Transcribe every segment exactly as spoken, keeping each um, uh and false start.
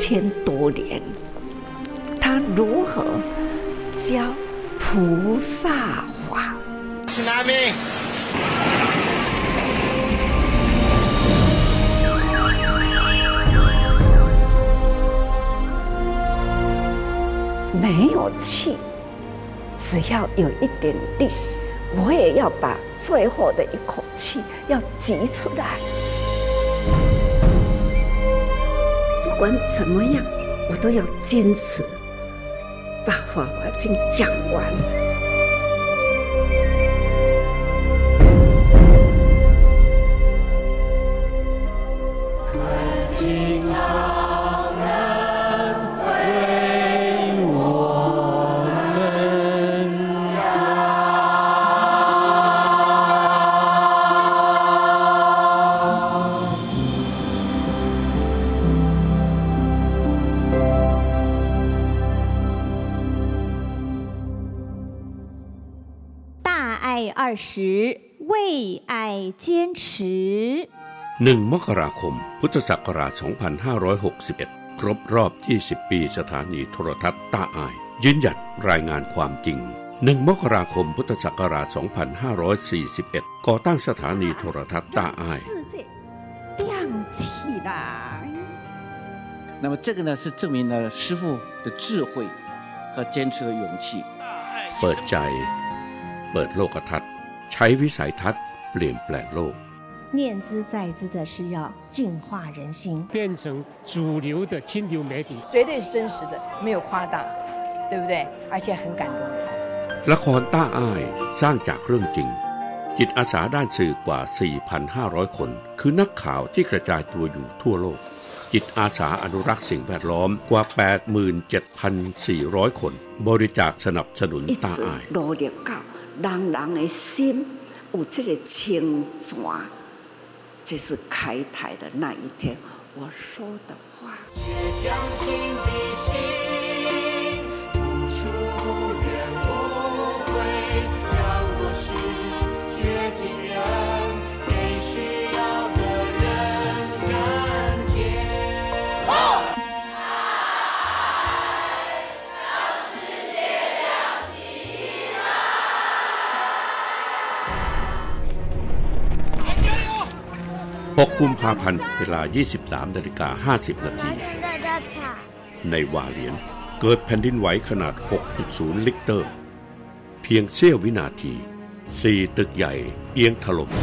千多年，他如何教菩萨法？没有气，只要有一点力，我也要把最后的一口气要挤出来。不管怎么样，我都要坚持把《法华经》讲完。 二十为爱坚持หนึ่งมกราคมพุทธศักราชสองพันห้าร้อยหกสิบเอ็ดครบรอบยี่สิบปีสถานีโทรทัศน์ต้าอ้ายยืนหยัดรายงานความจริงหนึ่งมกราคมพุทธศักราชสองพันห้าร้อยสี่สิบเอ็ดก่อตั้งสถานีโทรทัศน์ต้าอ้าย那么这个呢是证明了师父的智慧和坚持的勇气เปิดใจเปิดโลกทัศน์ใช้วิสัยทัศน์เปลี่ยนแปลงโลก念兹在兹的是要净化人心变成主流的清流媒体绝对是真实的没有夸大对不对而且很感动ละครต้าอ้ายสร้างจากเรื่องจริงจิตอาสาด้านสื่อกว่า สี่พันห้าร้อย คนคือนักข่าวที่กระจายตัวอยู่ทั่วโลกจิตอาสาอนุรักษ์สิ่งแวดล้อมกว่า แปดหมื่นเจ็ดพันสี่ร้อย คนบริจาคสนับสนุนต้าอ้าย人人的心有这个清泉，这是开台的那一天我说的话。倔强心的心，付出无怨无悔，让我是绝情人，给需要的人甘甜。 หกกุมภาพันธ์เวลา ยี่สิบสามนาฬิกาห้าสิบ นาทีในวาเหลียนเกิดแผ่นดินไหวขนาด หกจุดศูนย์ ลิกเตอร์เพียงเสี้ยววินาทีสี่ตึกใหญ่เอียงถล่ม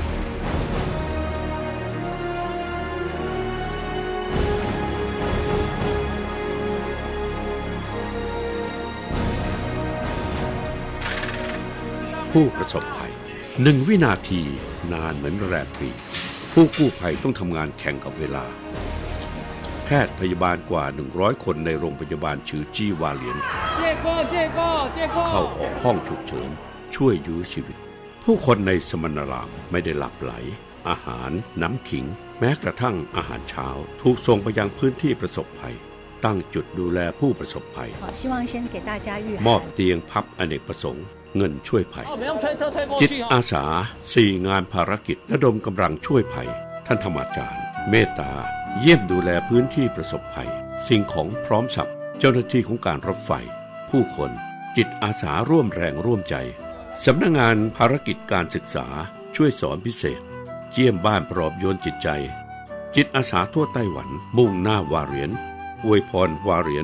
ผู้ประสบภัยหนึ่งวินาทีนานเหมือนแรมปีผู้กู้ภัยต้องทำงานแข่งกับเวลาแพทย์พยาบาลกว่าหนึ่งร้อยคนในโรงพยาบาลชื่อจี้วาเหลียนเข้าออกห้องฉุกเฉินช่วยยื้อชีวิตผู้คนในสมณรามไม่ได้หลับไหลอาหารน้ำขิงแม้กระทั่งอาหารเช้าถูกส่งไปยังพื้นที่ประสบภัยตั้งจุดดูแลผู้ประสบภัยมอบเตียงพับอเนกประสงค์เงินช่วยภัยจิตอาสาสี่งานภารกิจระดมกำลังช่วยภัยท่านธรรมาจารย์เมตตาเยี่ยมดูแลพื้นที่ประสบภัยสิ่งของพร้อมสับเจ้าหน้าที่ของการรถไฟผู้คนจิตอาสาร่วมแรงร่วมใจสำนักงานภารกิจการศึกษาช่วยสอนพิเศษเยี่ยมบ้านปลอบโยนจิตใจจิตอาสาทั่วไต้หวันมุ่งหน้าวาเหรียญอวยพรวาเหรียญ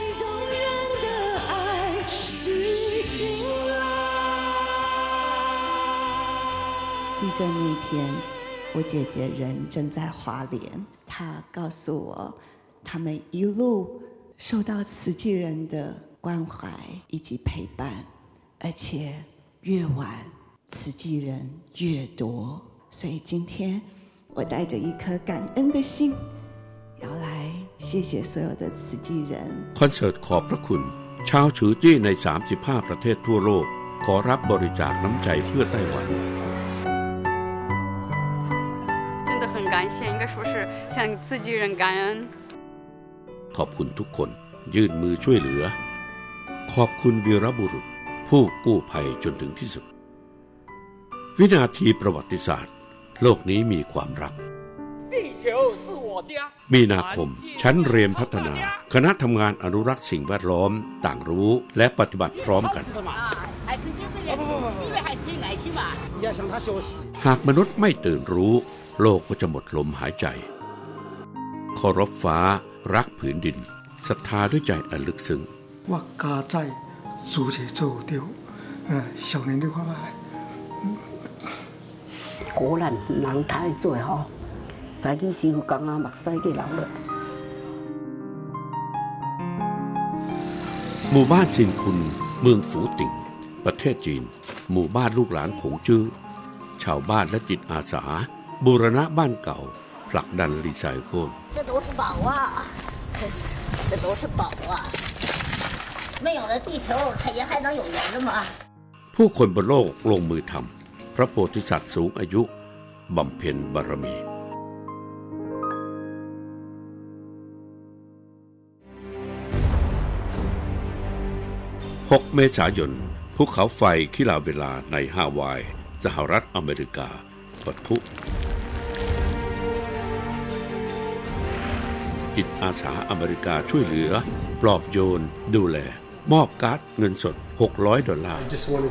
地震那天，我姐姐人正在花莲，她告诉我，他们一路受到慈济人的关怀以及陪伴，而且越晚慈济人越多，所以今天我带着一颗感恩的心，要来谢谢所有的慈济人。 คอนเสิร์ตขอบพระคุณชาวฉือจี้ในสามสิบห้าประเทศทั่วโลกขอรับบริจาคน้ำใจเพื่อไต้หวัน真的很感谢应该说是向自己人感恩ขอบคุณทุกคนยื่นมือช่วยเหลือขอบคุณวีรบุรุษผู้กู้ภัยจนถึงที่สุดวินาทีประวัติศาสตร์โลกนี้มีความรัก地球是我มีนาคมชั้นเรียนพัฒนาคณะทำงานอนุรักษ์สิ่งแวดล้อมต่างรู้และปฏิบัติพร้อมกันหากมนุษย์ไม่ตื่นรู้โลกก็จะหมดลมหายใจเคารพฟ้ารักผืนดินศรัทธาด้วยใจอันลึกซึ้งว่า家在主者做掉呃少年的话吧果然人太最好早起辛苦工啊目屎嘅流落หมู่บ้านซินคุณเมืองฝูติ่งประเทศจีนหมู่บ้านลูกหลานขงจื้อชาวบ้านและจิตอาสาบูรณะบ้านเก่าผลักดันรีไซเคิล这都是宝啊这都是宝啊没有了地球它也还能有人了吗ผู้คนบนโลกลงมือทำพระโพธิสัตว์สูงอายุบำเพ็ญบารมีหกเมษายนภูเขาไฟคิลาเวลาในฮาวายสหรัฐอเมริกาปะทุจิตอาสาอเมริกาช่วยเหลือปลอบโยนดูแลมอบการ์ดเงินสดหกร้อยดอลลาร์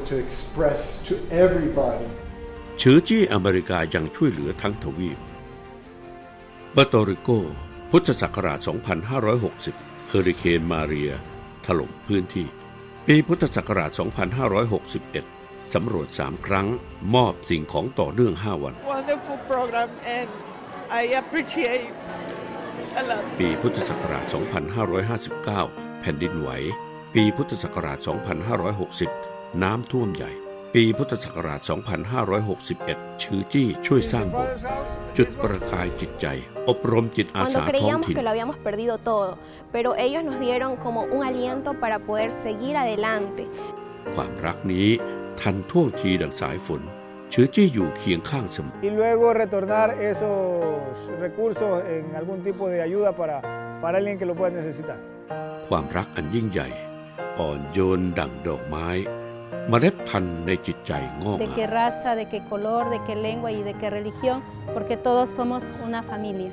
ชื่อจี้อเมริกายังช่วยเหลือทั้งทวีปเปอร์โตริโกพุทธศักราชสองพันห้าร้อยหกสิบเฮอริเคนมาเรียถล่มพื้นที่ปีพุทธศักราชสองพันห้าร้อยหกสิบเอ็ดสำรวจสามครั้งมอบสิ่งของต่อเนื่องห้าวัน Wonderful program and I appreciate a lot ปีพุทธศักราชสองพันห้าร้อยห้าสิบเก้าแผ่นดินไหวปีพุทธศักราชสองพันห้าร้อยหกสิบน้ำท่วมใหญ่ปีพุทธศักราชสองพันห้าร้อยหกสิบเอ็ดชื่อจี้ช่วยสร้างโบสถ์จุดประกายจิตใจอบรมจิตอาสาท้องถิ่น pero ellos nos dieron como un aliento para poder seguir adelante ความรักนี้ทันท่วงทีดังสายฝนชื่อจี้อยู่เคียงข้างเสมอ y luego retornar esos recursos en algún tipo de ayuda para para alguien que lo pueda necesitar ความรักอันยิ่งใหญ่อ่อนโยนดั่งดอกไม้เมล็ดพันธุ์ในจิตใจงอกงาม de qué raza de qué color de qué lengua y de qué religión porque todos somos una familia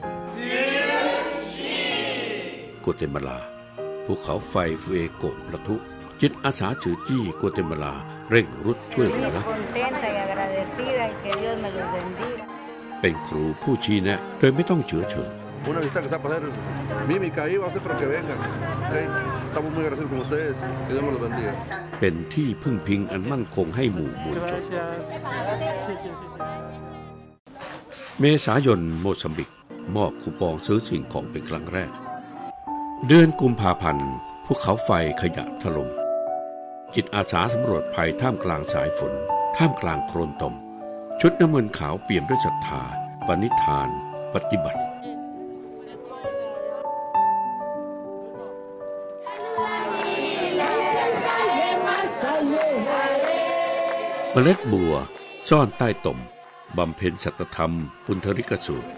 กัวเตมาลาภูเขาไฟเฟโกประทุจิตอาสาชื่อจี้กัวเตมาลาเร่งรุดช่วยเหลือเป็นครูผู้ชี้แนะโดยไม่ต้องเฉื่อยเฉย Una visita que se va a pasar mímica ahí va a ser para que vengan. Okay. Estamos muy agradecidos con ustedes. Que Dios me los bendiga. เป็นที่พึ่งพิงอันมั่นคงให้หมู่มวลชนเมษายนโมซัมบิกมอบคูปองซื้อสิ่งของเป็นครั้งแรกเดือนกุมภาพันธ์ภูเขาไฟขยะถล่มจิตอาสาสำรวจภัยท่ามกลางสายฝนท่ามกลางโคลนตมชุดน้ำเงินขาวเปี่ยมด้วยศรัทธาปณิธานปฏิบัติเมล็ดบัวซ่อนใต้ตมบำเพ็ญสัตธรรมปุณธริกสูตร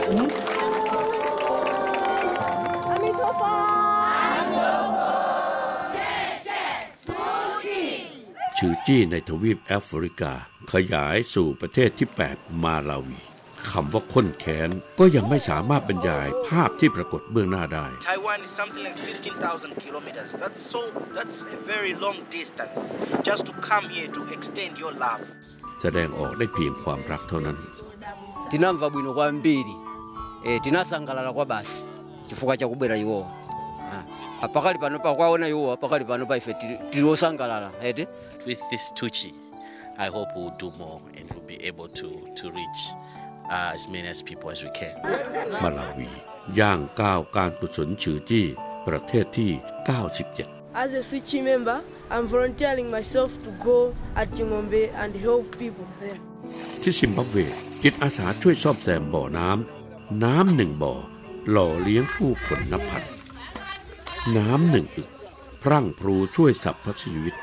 ชื่อจี้ในทวีปแอฟริกาขยายสู่ประเทศที่แปดมาลาวีคำว่าข้นแค้นก็ยังไม่สามารถบรรยายภาพที่ปรากฏเบื้องหน้าได้ Taiwan is something like fifteen thousand kilometers. That's so that's a very long distance just to come here to extend your love. แสดงออกได้เพียงความรักเท่านั้น Tinamva bwino kwambiri. Eh tinasangalala kwa basi. Chifukwa cha kubwera iwo. Apakali pano pa kwaona iwo apakali pano pa ife tilisangalala. Ede with this Tuchi I hope we'll do more and we'll be able to to reach Uh, as many as people as we can มาลาวีย่างก้าวการกุศลชื่อจี้ประเทศที่เก้าสิบเจ็ด As a Suchi member I'm volunteering myself to go at Jingombe and help people there ที่ซิมบับเวจิตอาสาช่วยซ่อมแซมบ่อน้ำน้ำหนึ่งบ่อหล่อเลี้ยงผู้คนนับพันน้ำหนึ่งอึกพรั่งพรูช่วยสรรพชีวิต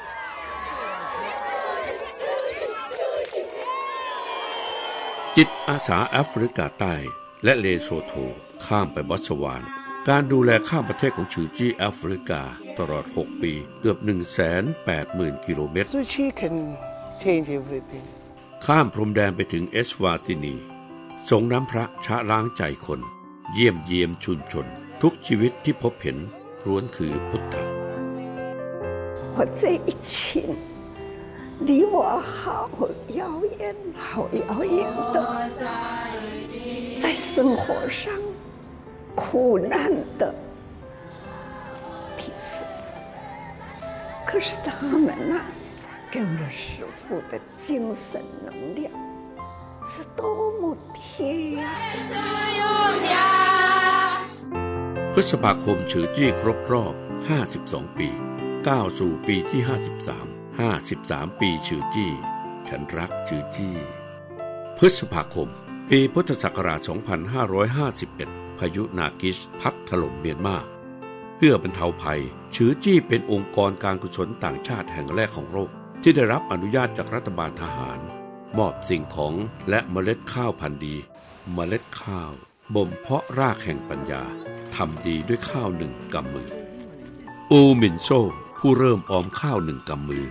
จิตอาสาแอฟริกาใต้และเลโซโธข้ามไปบอตสวานการดูแลข้ามประเทศของชื่อจี้แอฟริกาตลอดหกปีเกือบ หนึ่งแสนแปดหมื่น กิโลเมตร Suchi can change everything ข้ามพรมแดนไปถึงเอสวาตินีส่งน้ำพระชะล้างใจคนเยี่ยมเยียมชุมชนทุกชีวิตที่พบเห็นล้วนคือพุทธะ我这一群离我好遥远好遥远的在生活上苦难的弟子，可是他们啊跟着师父的精神能量是多么贴พฤษภาคมฉือจี้ครบรอบห้าสิบสองปีก้าวสู่ปีที่ห้าสิบสาม ห้าสิบสามปีฉือจี้ฉันรักฉือจี้พฤษภาคมปีพุทธศักราชสองพันห้าร้อยห้าสิบเอ็ดพายุนากิสพัดถล่มเมียนมาเพื่อบรรเทาภัยฉือจี้เป็นองค์กรการกุศลต่างชาติแห่งแรกของโลกที่ได้รับอนุญาตจากรัฐบาลทหารมอบสิ่งของและเมล็ดข้าวพันธุ์ดีเมล็ดข้าวบ่มเพาะรากแห่งปัญญาทำดีด้วยข้าวหนึ่งกำมืออูมินโซผู้เริ่มออมข้าวหนึ่งกำมือ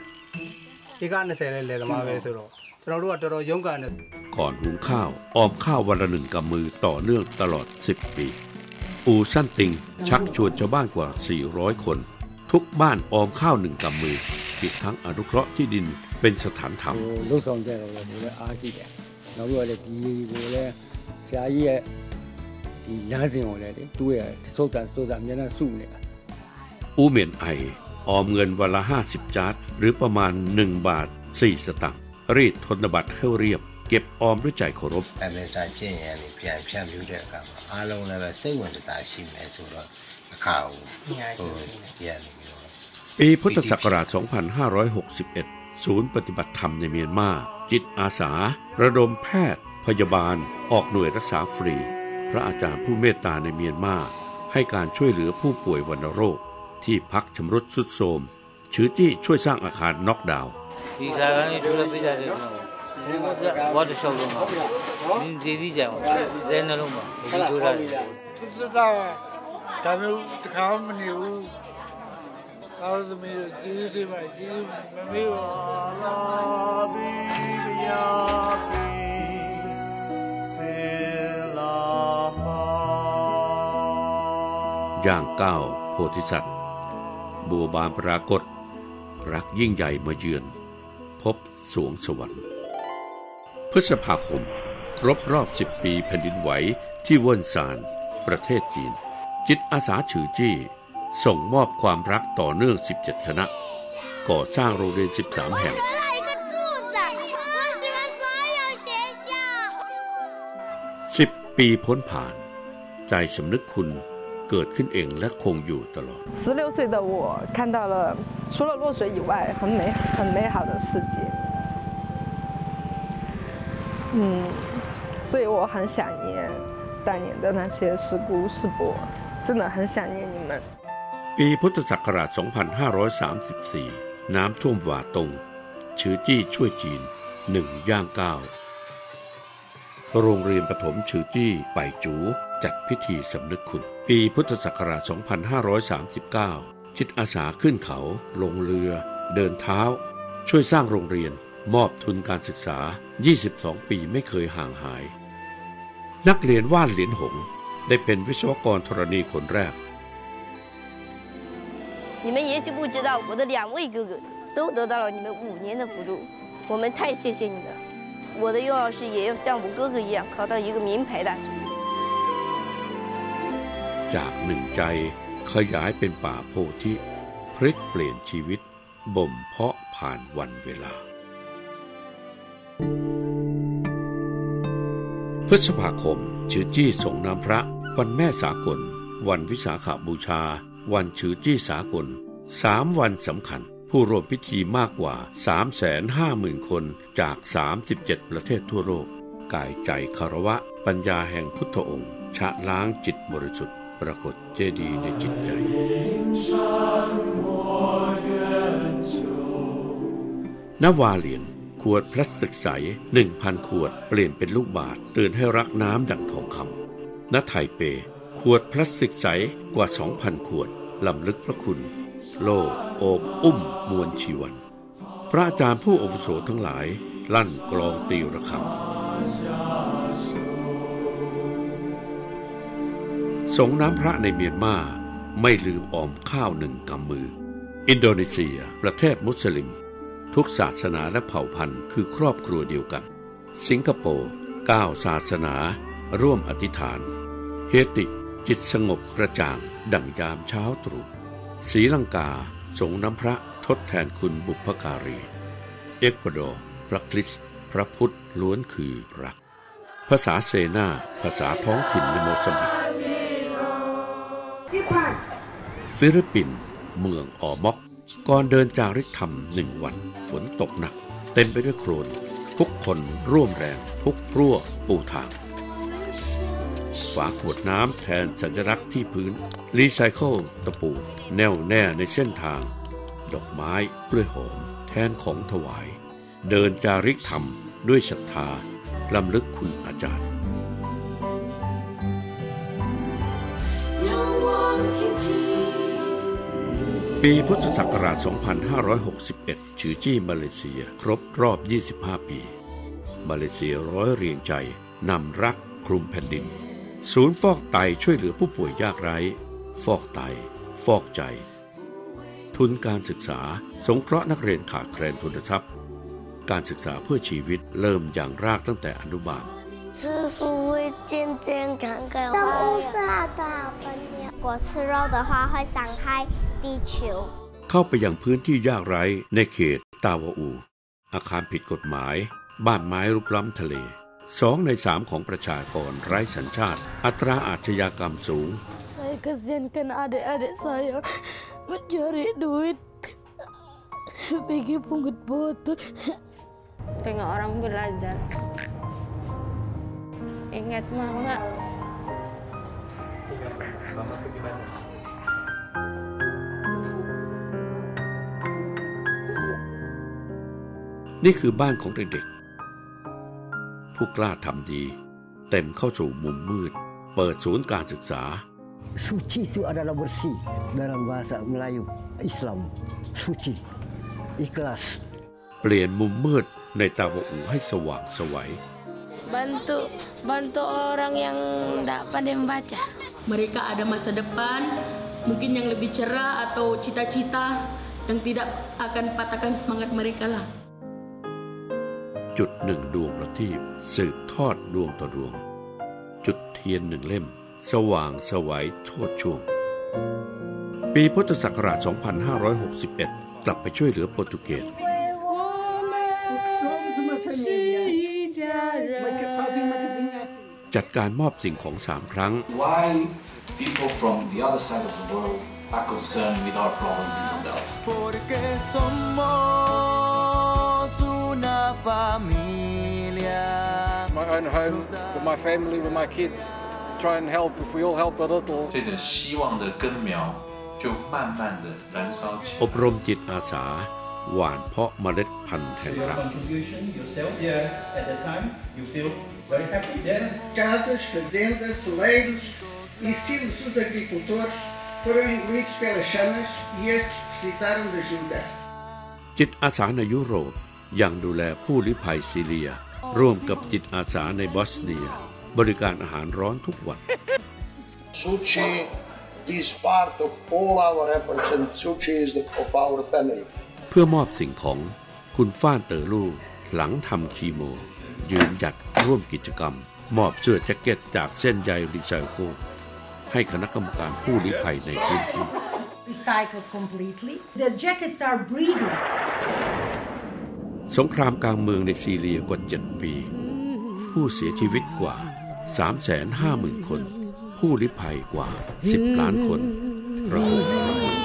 ก่อนหุงข้าวออมข้าววันละหนึ่งกำมือต่อเนื่องตลอดสิบปีอูสั้นติงชักชวนชาวบ้านกว่าสี่ร้อยคนทุกบ้านออมข้าวหนึ่งกำมืออีกทั้งอนุเคราะห์ที่ดินเป็นสถานธรรมลูกสองใจเราเลยอาชีพเราด้วยเลยดีเลยเสียยี่ဒီလမ်းစဉ်ကိုလည်းတူရဲ့စုပ်တာစုပ်တာအများနဲ့စုနေတာอูเหมียนไอออมเงินวันละห้าสิบจาร์ดหรือประมาณหนึ่งบาทสี่สตางค์รีดธนบัตรให้เรียบเก็บออมด้วยใจเคารพแต่เมื่อตาเจียนนี่เปลี่ยนเปลี่ยนอยู่ด้วยกันอารมณ์เลยสิ่งวันที่สาชิมให้สุดแล้วข่าวเปลี่ยนปีพุทธศักราชสองพันห้าร้อยหกสิบเอ็ดศูนย์ปฏิบัติธรรมในเมียนมาจิตอาสาระดมแพทย์พยาบาลออกหน่วยรักษาฟรีพระอาจารย์ผู้เมตตาในเมียนมาให้การช่วยเหลือผู้ป่วยวัณโรคที่พักชำรุดทรุดโทรมฉือจี้ช่วยสร้างอาคารน็อกดาวน์ย่างก้าวโพธิสัตว์บัวบานปรากฏรักยิ่งใหญ่มาเยือนพบสวงสวรรค์พฤษภาคมครบรอบสิบปีแผ่นดินไหวที่เวินซานประเทศจีนจิตอาสาฉือจี้ส่งมอบความรักต่อเนื่องสิบเจ็ดคณะก่อสร้างโรงเรียนสิบสามแห่งสิบปีพ้นผ่านใจสำนึกคุณเกิดขึ้นเองและคงอยู่ตลอด十六岁的我看到了除了落水以外很美很美好的世界嗯所以我很想念当年的那些师姑师伯真的很想念你们ปีพุทธศักราชสองพันห้าร้อยสามสิบสี่น้ำท่วมหว่าตงฉือจี้ช่วยจีนหนึ่งย่างเก้าโรงเรียนประถมฉือจี้ไปจูจัดพิธีสำนึกคุณปีพุทธศักราชสองพันห้าร้อยสามสิบเก้าจิตอาสาขึ้นเขาลงเรือเดินเท้าช่วยสร้างโรงเรียนมอบทุนการศึกษายี่สิบสองปีไม่เคยห่างหายนักเรียนว่านเหรียญหงได้เป็นวิศวกรธรณีคนแรก你们也许不知道我的两位哥哥都得到了你们五年的补助我们太谢谢你了我的愿望是也要像我哥哥一样考到一个名牌大学จากหนึ่งใจขยายเป็นป่าโพธิพลิกเปลี่ยนชีวิตบ่มเพาะผ่านวันเวลาพฤษภาคมฉือจี้ส่งน้ำพระวันแม่สากลวันวิสาขบูชาวันฉือจี้สากลสามวันสำคัญผู้ร่วมพิธีมากกว่า สามแสนห้าหมื่น คนจากสามสิบเจ็ดประเทศทั่วโลกกายใจคารวะปัญญาแห่งพุทธองค์ชะล้างจิตบริสุทธิ์ปรากฏเจดีย์ในจิตใจนวาเหรียญขวดพลาสติกใส หนึ่งพัน ขวดเปลี่ยนเป็นลูกบาศก์เตือนให้รักน้ำดั่งทองคำณไทเปขวดพลาสติกใสกว่า สองพัน ขวดลำลึกพระคุณโลโอบอุ้มมวลชีวันพระอาจารย์ผู้อาวุโสทั้งหลายลั่นกลองตีระฆังสงน้ำพระในเมียนมาไม่ลืมออมข้าวหนึ่งกำมืออินโดนีเซียประเทศมุสลิมทุกศาสนาและเผ่าพันธุ์คือครอบครัวเดียวกันสิงคโปร์เก้าศาสนาร่วมอธิษฐานเฮติจิตสงบกระจ่างดั่งยามเช้าตรู่ศรีลังกาสงน้ำพระทดแทนคุณบุพการีเอกวาดอร์พระคริสต์พระพุทธล้วนคือรักภาษาเซนาภาษาท้องถิ่นในโมซัมบิกฟิลิปปินส์เมืองออม็อกก่อนเดินจาริกธรรมหนึ่งวันฝนตกหนักเต็มไปด้วยโคลนทุกคนร่วมแรงทุกรั่วปูทางฝาขวดน้ำแทนสัญลักษณ์ที่พื้นรีไซเคิลตะปูแน่วแน่ในเส้นทางดอกไม้กล้วยหอมแทนของถวายเดินจาริกธรรมด้วยศรัทธาลำลึกคุณอาจารย์ปีพุทธศักราช สองพันห้าร้อยหกสิบเอ็ด ฉือจี้มาเลเซียครบรอบ ยี่สิบห้า ปี มาเลเซียร้อยเรียงใจนำรักคลุมแผ่นดินศูนย์ฟอกไตช่วยเหลือผู้ป่วยยากไร้ฟอกไตฟอกใจทุนการศึกษาสงเคราะห์นักเรียนขาดแคลนทุนทรัพย์การศึกษาเพื่อชีวิตเริ่มอย่างรากตั้งแต่อนุบาล吃素会健健康康。动物是好的好朋友。我吃肉的话会伤害地球。 เข้าไปยังพื้นที่ยากไร้ในเขตตาวาอูอาคารผิดกฎหมายบ้านไม้รุกล้ำทะเลสองในสามของประชากรไร้สัญชาติอัตราอาชญากรรมสูง Saya kasihankan adik-adik saya mencari duit pergi pungut botol. Tengok orang belajar. Ingat mama. Mama pergi mana? นี่คือบ้านของเด็กๆผู้กล้าทำดีเต็มเข้าสู่มุมมืดเปิดศูนย์การศึกษา Suci itu adalah bersih dalam bahasa Melayu Islam. Suci, ikhlas. เปลี่ยนมุมมืดในตาวาอูให้สว่างไสว Bantu bantu orang yang tidak pandai membaca. Mereka ada masa depan, mungkin yang lebih cerah atau cita-cita yang tidak akan patahkan semangat mereka lah. จุดหนึ่งดวงประทีปสืบทอดดวงต่อดวงจุดเทียนหนึ่งเล่มสว่างไสวโชติช่วงปีพุทธศักราช สองพันห้าร้อยหกสิบเอ็ด กลับไปช่วยเหลือโปรตุเกสจัดการมอบสิ่งของสามครั้ง Why people from the other side of the world are concerned with our problems in Zambia? Porque somos una familia. My own home, with my family, with my kids. Try and help if we all help a little. 这个希望的根苗就慢慢的燃烧起。 อบรมจิตอาสาหว่านเพาะเมล็ดพันธุ์แห่งรัก Very happy. Yeah. Casas, fazendas, celeiros e silos dos agricultores foram engolidos pelas chamas e estes precisaram de ajuda. จิตอาสาในยุโรปยังดูแลผู้ลี้ภัยซีเรียร่วมกับจิตอาสาในบอสเนียบริการอาหารร้อนทุกวัน Suchi is part of all our efforts and Suchi is the, of our family. เพื่อมอบสิ่งของคุณฟ้านเตอลู่หลังทำคีโมยืนหยัดร่วมกิจกรรมมอบเสื้อแจ็คเก็ตจากเส้นใยรีไซเคิลให้คณะกรรมการผู้ลี้ภัยในพื้นที่ Recycled completely. The jackets are breathing. สงครามกลางเมืองในซีเรียกว่าเจ็ดปีผู้เสียชีวิตกว่า สามแสนห้าหมื่น คนผู้ลี้ภัยกว่าสิบล้านคนระหกระห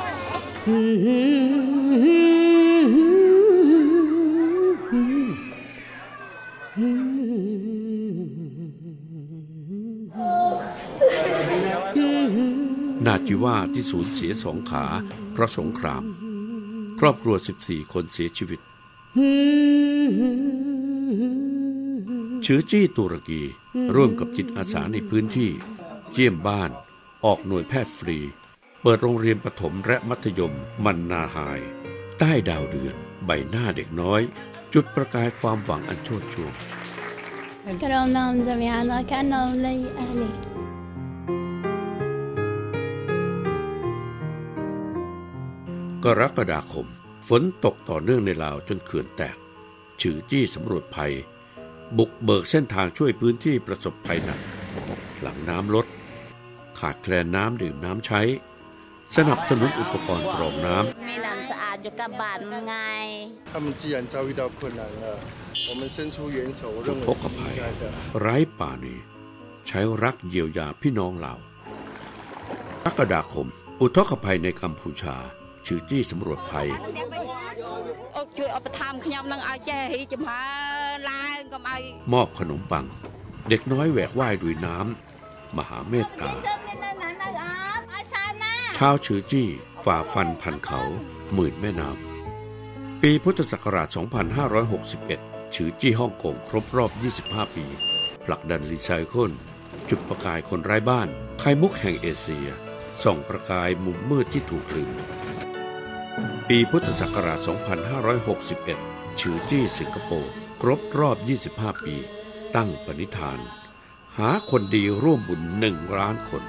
นาจิว่าที่สูญเสียสองขาเพราะสงครามครอบครัวสิบสี่คนเสียชีวิตชือจี้ตุรกีร่วมกับจิตอาสาในพื้นที่เยี่ยมบ้านออกหน่วยแพทย์ฟรีเปิดโรงเรียนประถมและมัธยมมันนาไฮใต้ดาวเดือนใบหน้าเด็กน้อยจุดประกายความหวังอันโชติช่วงกรกฎาคมฝนตกต่อเนื่องในลาวจนเขื่อนแตกฉือจี้สำรวจภัยบุกเบิกเส้นทางช่วยพื้นที่ประสบภัยหนักหลังน้ำลดขาดแคลนน้ำดื่มน้ำใช้สนับสนุนอุปกรณ์กรองน้ำมีน้ำสะอาดอยู่กับบ้านมันไง他们既然遭遇到困难了我们伸出援手我认为是应该的ไร้ป่านี้ใช้รักเยียวยาพี่น้องลาวกรกฎาคมอุทกภัยในกัมพูชาฉือจี้สำรวจภัยช่วยเอาไปทำขยำนังเอาแช่ให้จมาลายก็ไม่มอบขนมปังเด็กน้อยแหวกว่ายด้วยน้ำมหาเมตตาชาวฉือจี้ฝ่าฟันพันเขาหมื่นแม่น้ำปีพุทธศักราช สองพันห้าร้อยหกสิบเอ็ด ฉือจี้ฮ่องกงครบรอบ ยี่สิบห้า ปีผลักดันรีไซเคิลจุดประกายคนไร้บ้านไข่มุกแห่งเอเชียส่องประกายมุมมืดที่ถูกลืมปีพุทธศักราช สองพันห้าร้อยหกสิบเอ็ด ฉือจี้สิงคโปร์ครบรอบ ยี่สิบห้า ปีตั้งปณิธานหาคนดีร่วมบุญหนึ่งล้านคน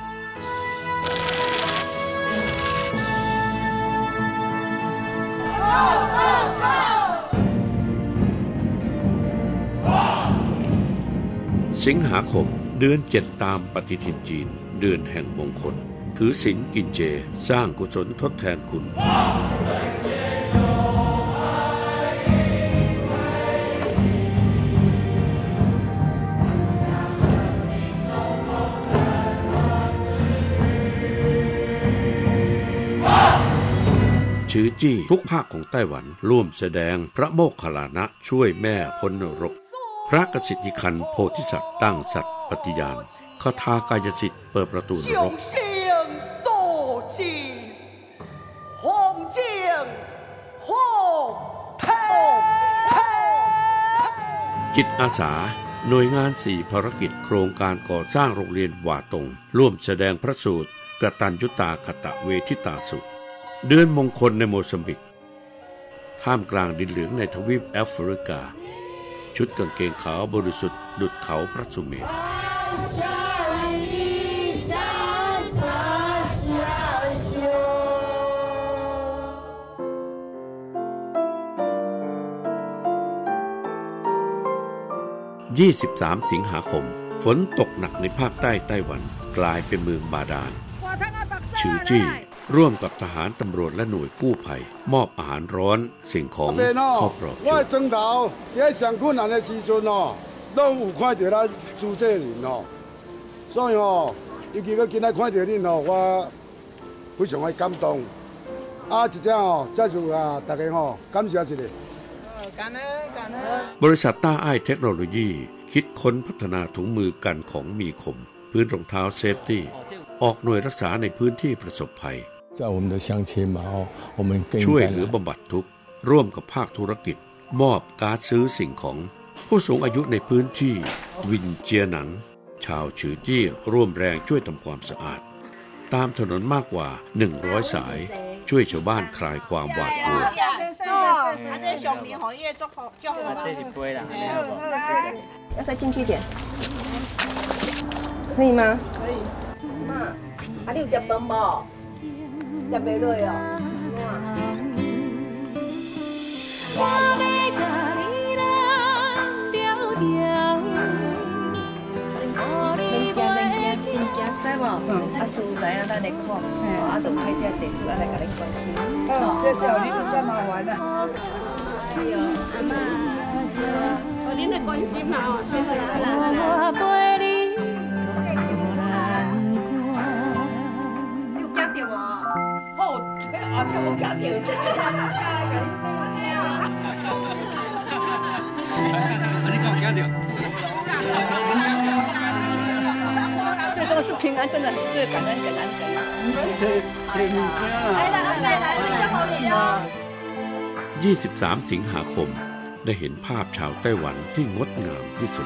สิงหาคมเดือนเจ็ดตามปฏิทินจีนเดือนแห่งมงคลถือศีลกินเจสร้างกุศลทดแทนคุณฉือจี้ทุกภาคของไต้หวันร่วมแสดงพระโมคคัลลานะช่วยแม่พ้นนรกพระกสิทธิคันโพธิสัตว์ตั้งสัตว์ปฏิญาณคาถากายสิทธิ์เปิดประตูนรกจิตอาสาหน่วยงานสี่ภารกิจโครงการก่อสร้างโรงเรียนหว่าตงร่วมแสดงพระสูตรกตัญญูตากตเวทิตาสุเดือนมงคลในโมซัมบิกท่ามกลางดินเหลืองในทวีปแอฟริกาชุดกางเกงขาวบริสุทธิ์ดุจเขาพระสุเมรุยี่สิบสาม สิงหาคมฝนตกหนักในภาคใต้ไต้หวันกลายเป็นเมืองบาดาลฉือจี้ร่วมกับทหารตำรวจและหน่วยกู้ภัยมอบอาหารร้อนสิ่งของครอบครัวว่า征讨也上困难的时阵哦都有看到咱主这人哦所以哦尤其我今仔看到恁哦我非常的感动啊一只哦这就啊大家哦感謝一下บริษัทต้าอ้ายเทคโนโลยีคิดค้นพัฒนาถุงมือกันของมีคมพื้นรองเท้าเซฟตี้ออกหน่วยรักษาในพื้นที่ประสบภัยช่วยเหลือบำบัดทุกข์ร่วมกับภาคธุรกิจมอบการซื้อสิ่งของผู้สูงอายุในพื้นที่วินเจียหนังชาวฉือจี้ร่วมแรงช่วยทำความสะอาดตามถนนมากกว่าหนึ่งร้อยสายช่วยชาวบ้านคลายความหวาดกลัว要再进去一点，可以吗？可以。啊，你有吃饭无？吃袂落哦。我要甲你人聊聊，免惊免惊，真惊，知无？啊，叔知影咱会看，啊，就派这地主啊来甲恁关心。哦，谢谢，你都这么玩了。哎呦，是吗？哦，恁来关心嘛哦，谢谢啦啦啦。你有惊到无？哦，啊，我冇惊到。你敢有惊到？最重要是平安，真的，这个感恩感恩感恩。来啦，来啦，这叫好礼哦。 ยี่สิบสาม สิงหาคมได้เห็นภาพชาวไต้หวันที่งดงามที่สุด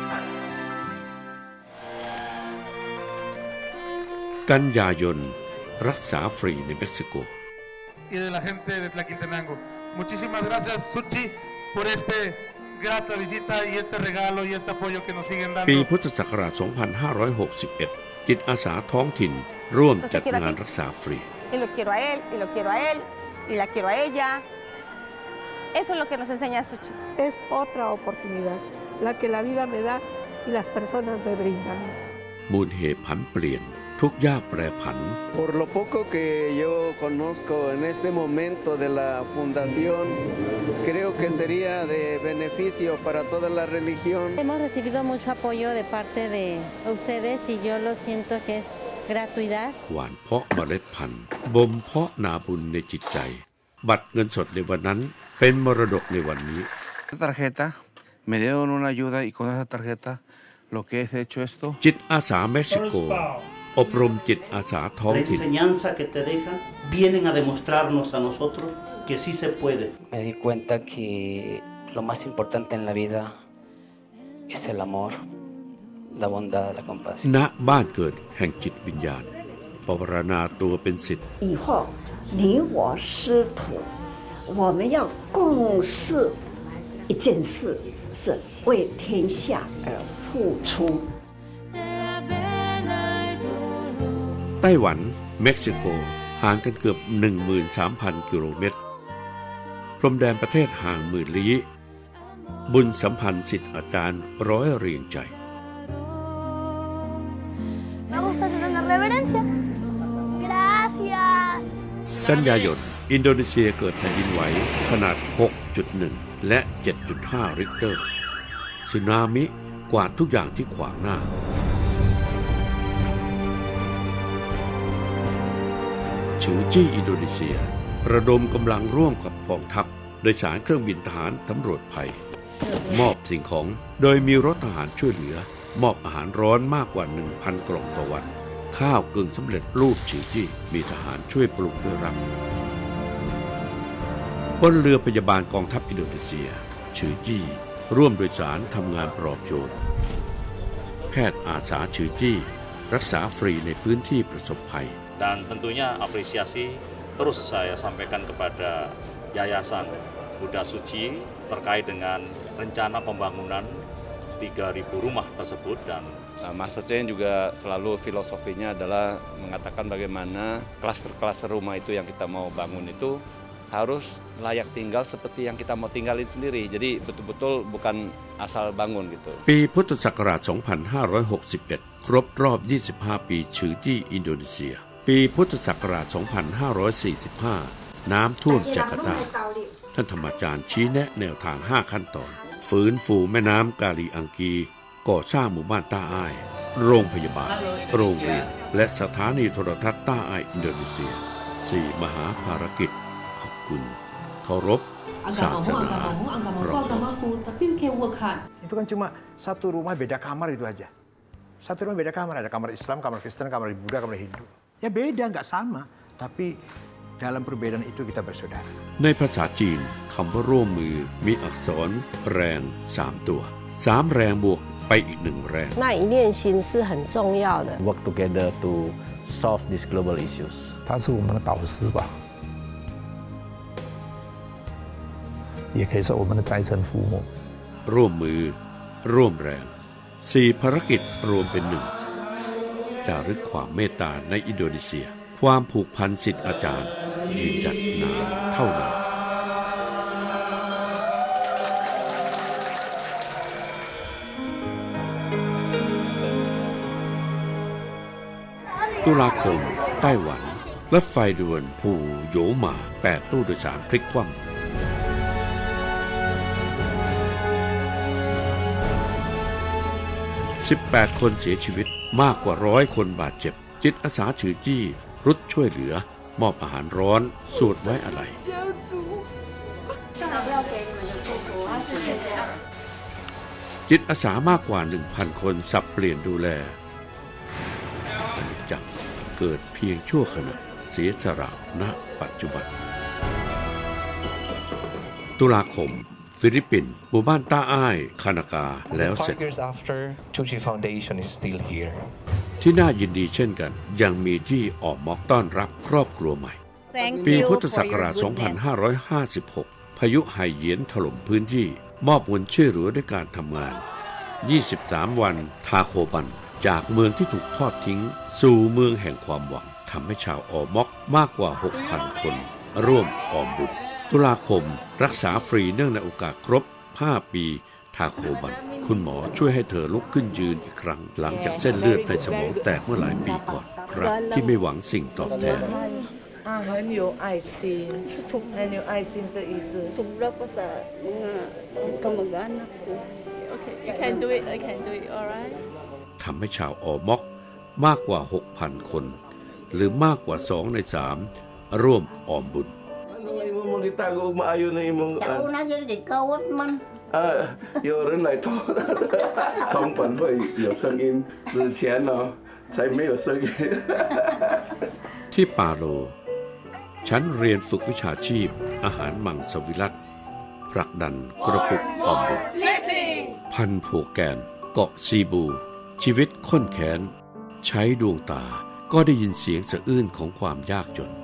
กันยายนรักษาฟรีในเม็กซิโก y de la gente de Tlaquiltenango muchísimas gracias Suchi por este grata visita y este regalo y este apoyo que nos siguen dando ปีพุทธศักราช สองพันห้าร้อยหกสิบเอ็ด จิตอาสาท้องถิ่นร่วมจัดงานรักษาฟรี y lo quiero a él y lo quiero a él y la quiero a ella. Eso es lo que nos enseña Suchi. Es otra oportunidad la que la vida me da y las personas me brindan. มูลเหตุผันเปลี่ยนทุกยากแปรผัน Por lo poco que yo conozco en este momento de la fundación, creo que sería de beneficio para toda la religión. Hemos recibido mucho apoyo de parte de ustedes y yo lo siento que es gratuidad. หวานเพาะเมล็ดพันธุ์บ่มเพาะนาบุญในจิตใจบัตรเงินสดในวันนั้นเป็นมรดกในวันนี้ tarjeta me dieron una ayuda y con esa tarjeta lo que he hecho esto จิตอาสาเม็กซิโกอบรมจิตอาสาท้องถิ่น La enseñanza que te dejan vienen a demostrarnos a nosotros que sí se puede. Me di cuenta que lo más importante en la vida es el amor, la bondad, la compasión. ณบ้านเกิดแห่งจิตวิญญาณปวารณาตัวเป็นศิษย์以后你我师徒我们要共事一件事是为天下而付出ไต้หวันเม็กซิโกห่างกันเกือบ หนึ่งหมื่นสามพัน กิโลเมตรพรมแดนประเทศห่างหมื่นลี้บุญสัมพันธ์ศิษย์อาจารย์ร้อยเรียงใจกันยายนอินโดนีเซียเกิดแผ่นดินไหวขนาด หกจุดหนึ่ง และ เจ็ดจุดห้า ริกเตอร์สึนามิกวาดทุกอย่างที่ขวางหน้าฉือจี้อินโดนีเซียระดมกำลังร่วมกับกองทัพโดยสารเครื่องบินทหารตำรวจภัยมอบสิ่งของโดยมีรถทหารช่วยเหลือมอบอาหารร้อนมากกว่า หนึ่งพัน กล่องต่อวันข้าวกึ่งสำเร็จรูปฉือจี้มีทหารช่วยปลูกด้วยรักบนเรือพยาบาลกองทัพอินโดนีเซียฉือจี้ร่วมโดยสารทำงานปลอบโยนแพทย์อาสาฉือจี้รักษาฟรีในพื้นที่ประสบภัย Dan tentunya apresiasi terus saya sampaikan kepada Yayasan Buddha Suci terkait dengan rencana pembangunan tiga ribu rumah tersebut dan Master Chen juga selalu filosofinya adalah mengatakan bagaimana klaster-klaster rumah itu yang kita mau bangun itu harus layak tinggal seperti yang kita mau tinggalin sendiri. Jadi betul-betul bukan asal bangun gitu. ปีพุทธศักราช สองพันห้าร้อยหกสิบเอ็ด ครบรอบ ยี่สิบห้า ปีฉือจี้อินโดนีเซียปีพุทธศักราช สองพันห้าร้อยสี่สิบห้า น้ำท่วมจาการ์ตาท่านธรรมอาจารย์ชี้แนะแนวทาง ห้า ขั้นตอนฟื้นฟูแม่น้ำกาลีอังกีก่อสร้างหมู่บ้านต้าอ้ายโรงพยาบาลโรงเรียนและสถานีโทรทัศน์ต้าอ้ายอินโดนีเซีย สี่ มหาภารกิจขอบคุณเคารพศาสนา Itu kan cuma satu rumah beda kamar itu aja. Satu rumah beda kamar, ada kamar Islam, kamar Kristen, kamar Buddha, kamar Hindu. Ya beda, nggak sama. Tapi dalam perbedaan itu kita bersaudara. ในภาษาจีนคำว่าร่วมมือมีอักษรแรงสามตัวสามแรงบวกไปอีกหนึ่งแรง那一念心是很重要的 Work together to solve these global issues. 他是我们的导师吧，也可以说我们的再生父母。 ร่วมมือร่วมแรงสี่ภารกิจรวมเป็นหนึ่งจารึกความเมตตาในอินโดนีเซียความผูกพันศิษย์อาจารย์ยืนหยัดนานเท่านานตุลาคมไต้หวันรถไฟด่วนผู่โหยหมาแปดตู้โดยสารพลิกคว่ำสิบแปด คนเสียชีวิตมากกว่าร้อยคนบาดเจ็บจิตอาสาฉือจี้รุดช่วยเหลือมอบอาหารร้อนสวดไว้อาลัยจิตอาสามากกว่า หนึ่งพัน คนสับเปลี่ยนดูแลอนิจจังเกิดเพียงชั่วขณะเสียสละณปัจจุบันตุลาคมฟิลิปปินส์หมู่บ้านต้าอ้ายคานากาแล้วเสร็จที่น่ายินดีเช่นกันยังมีที่ออกมอกต้อนรับครอบครัวใหม่ปีพุทธศักราช สองพันห้าร้อยห้าสิบหก พายุไฮเยียนถล่มพื้นที่มอบเงินช่วยเหลือด้วยการทำงาน ยี่สิบสาม วันทาโคบันจากเมืองที่ถูกทอดทิ้งสู่เมืองแห่งความหวังทำให้ชาวออมอกมากกว่า หกพัน คนร่วมออมบุญตุลาคมรักษาฟรีเนื่องในโอกาสครบห้าปีทาโคบันคุณหมอช่วยให้เธอลุกขึ้นยืนอีกครั้งหลังจากเส้นเลือดในสมองแตกเมื่อหลายปีก่อนรักที่ไม่หวังสิ่งตอบแทน啊，很有爱心，很有爱心的意思。 Okay, you can do it. I can do it. All right. ทำให้ชาวออม็อกมากกว่า หกพัน คนหรือมากกว่าสองในสามร่วมออมบุญ啊，有人来偷铜本会有声音，之前呢才没有声音。 ที่ปาโลฉันเรียนฝึกวิชาชีพอาหารมังสวิรัติผลักดันกระปุกออมบุญพันโผแกนเกาะซีบูชีวิตข้นแค้นใช้ดวงตาก็ได้ยินเสียงสะอื้นของความยากจน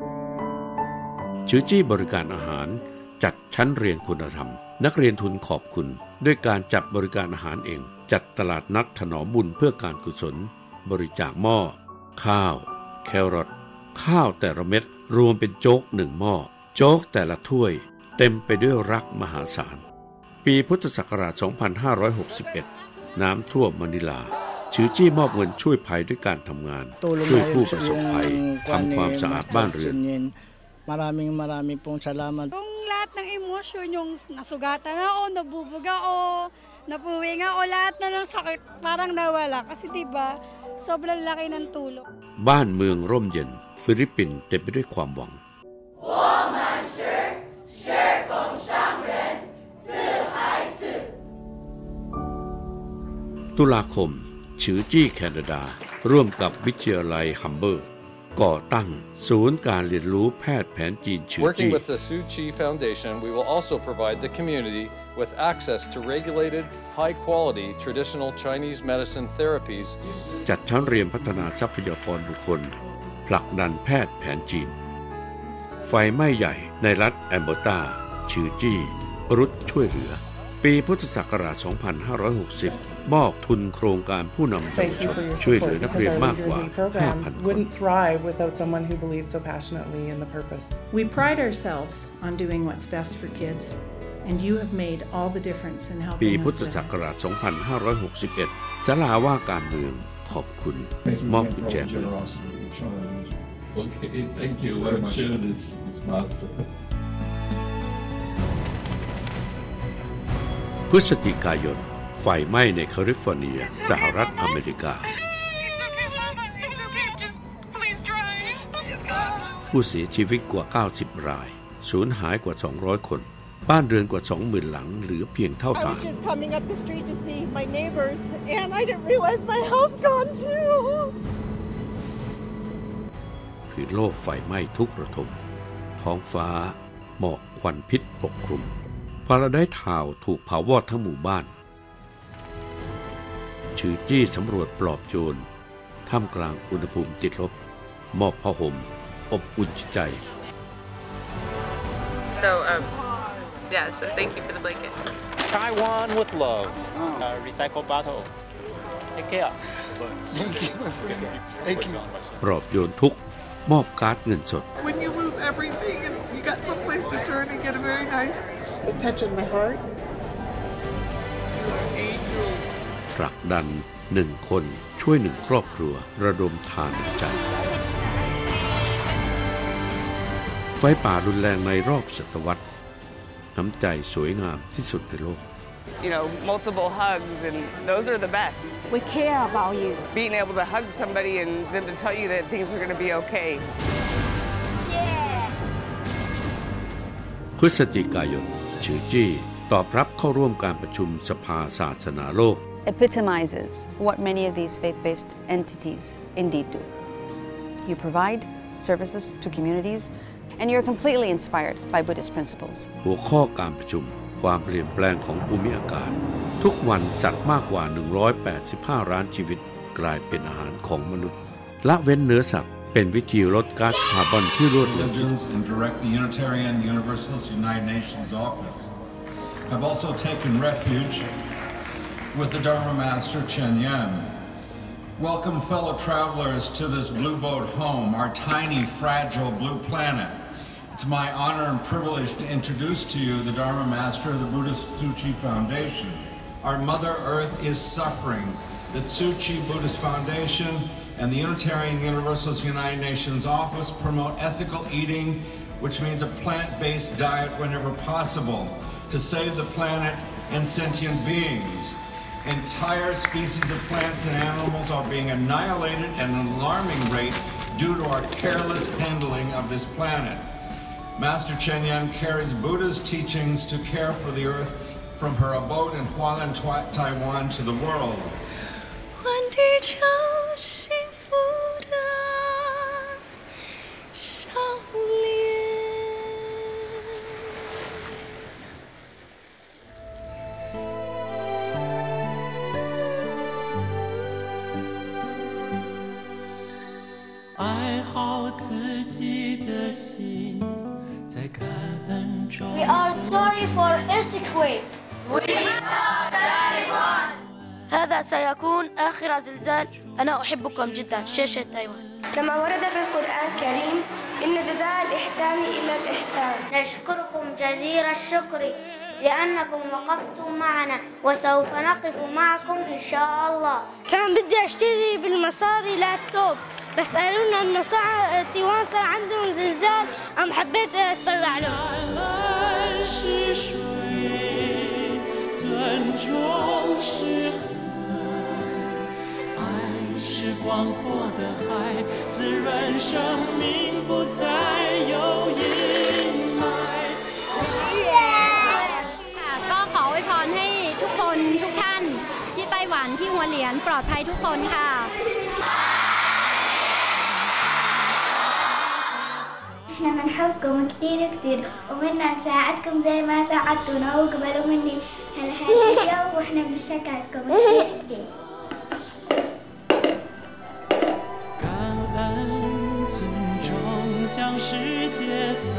ชื่อจี้บริการอาหารจัดชั้นเรียนคุณธรรมนักเรียนทุนขอบคุณด้วยการจัดบริการอาหารเองจัดตลาดนัดถนอมบุญเพื่อการกุศลบริจาคหม้อข้าวแครอทข้าวแต่ละเม็ดรวมเป็นโจ๊กหนึ่งหม้อโจ๊กแต่ละถ้วยเต็มไปด้วยรักมหาศาลปีพุทธศักราช สองพันห้าร้อยหกสิบเอ็ด น้ำท่วมมะนิลาชื่อจี้มอบเงินช่วยภัยด้วยการทำงานช่วยผู้ประสบภัยทำความสะอาดบ้านเรือน Maraming maraming pong salamat. Kung lahat ng emosyon yung nasugatan ako, nabubuga ako, napuwi nga ako, lahat na ng sakit parang nawala kasi diba sobrang laki ng tulong. บ้านเมืองร่มเย็นฟิลิปปินส์เต็มไปด้วยความหวังตุลาคมชื่อจี้แคนาดาร่วมกับวิทยาลัยฮัมเบอร์ก่อตั้งศูนย์การเรียนรู้แพทย์แผนจีนชื่อจี้ Working with the Tzu Chi Foundation, we will also provide the community with access to regulated, high-quality traditional Chinese medicine therapies. จัดชั้นเรียนพัฒนาทรัพยากรบุคคลผลักดันแพทย์แผนจีนไฟไหม้ใหญ่ในรัฐแอมเบอร์ตาชื่อจี้รุดช่วยเหลือปีพุทธศักราช สองพันห้าร้อยหกสิบ มอบทุนโครงการผู้นำเยาวชนช่วยเหลือนักเรียนมากกว่า ห้าพัน คน wouldn't thrive without someone who believed so passionately in the purpose. We pride ourselves on doing what's best for kids, and you have made all the difference in ปี helping พุท us ธ with ศั it. กราช สองพันห้าร้อยหกสิบเอ็ด ศาลาว่าการเมืองขอบคุณมอบกุญแจเมือง Okay, thank you. I'm sure this is master. พฤศจิกายนไฟไหม้ในแคลิฟอร์เนียสหรัฐอเมริกาผู้เสียชีวิตกว่าเก้าสิบรายสูญหายกว่าสองร้อยคนบ้านเรือนกว่า สองหมื่น หลังเหลือเพียงเท่าฐาน ผืนโลกไฟไหม้ทุกระทมท้องฟ้าหมอกควันพิษปกคลุมพาราไดซ์ทาวน์ถูกเผาวอดทั้งหมู่บ้านชื่อจี้สำรวจปลอบโยนท่ามกลางอุณหภูมิติดลบมอบผ้าห่มอบอุ่นใจ So um yeah so thank you for the blankets Taiwan with love uh, recycle bottle take care Thank you Thank you ปลอบโยนทุกมอบการ์ดเงินสด When you lose everything and you got some place to turn and get a very nice touch in my heart ผลักดันหนึ่งคนช่วยหนึ่งครอบครัวระดมทานใจไฟป่ารุนแรงในรอบศตวรรษน้ำใจสวยงามที่สุดในโลก You know multiple hugs and those are the best We care about you being able to hug somebody and them to tell you that things are going to be okay พฤศจิกายนชื่อจี้ตอบรับเข้าร่วมการประชุมสภาศาสนาโลก epitomizes what many of these faith-based entities indeed do. You provide services to communities, and you're completely inspired by Buddhist principles. หัวข้อการประชุมความเปลี่ยนแปลงของภูมิอากาศทุกวันสัตว์มากกว่าหนึ่งร้อยแปดสิบห้าล้านชีวิตกลายเป็นอาหารของมนุษย์ละเว้นเนื้อสัตว์เป็นวิธีลดก๊าซคาร์บอนที่รวดเร็ว and direct the Unitarian Universalist United Nations office. I've also taken refuge with the Dharma Master Chen Yan. Welcome fellow travelers to this blue boat home, our tiny fragile blue planet. It's my honor and privilege to introduce to you the Dharma Master of the Buddhist Tzu Chi Foundation. Our Mother Earth is suffering. The Tzu Chi Buddhist Foundation and the Unitarian Universalist United Nations Office promote ethical eating, which means a plant-based diet whenever possible, to save the planet and sentient beings. Entire species of plants and animals are being annihilated at an alarming rate due to our careless handling of this planet. Master Chen Yan carries Buddha's teachings to care for the earth from her abode in Hualien, Taiwan to the world. 换地球幸福的笑脸。 爱好自己的心，在感恩中。 We are sorry for earthquake. We are Taiwan. هذا سيكون آخر زلزال. أنا أحبكم جدا. شاشة تايوان. كما ورد في القرآن الكريم إن جزاء الإحسان إلا الإحسان. نشكركم جزيل الشكر لأنكم وقفتم معنا وسوف نقف معكم إن شاء الله. كان بدي أشتري بالمصاري لابتوب بس قالوا لنا إنه صار تايوان صار عندهم زلزال أم حبيت أتبرع لهم. 是广阔的海，滋润生命，不再有阴霾。 十月ก็ขออวยพรให้ทุกคนทุกท่านที่ไต้หวันที่หัวเหลียนปลอดภัยทุกคนค่ะ احنا بنحبكم كتير كتير وبدنا نساعدكم زي ما ساعدتونا وقبلوا مني هالفيديو واحنا بنشكركم كتير كتير. 感恩尊重向世界送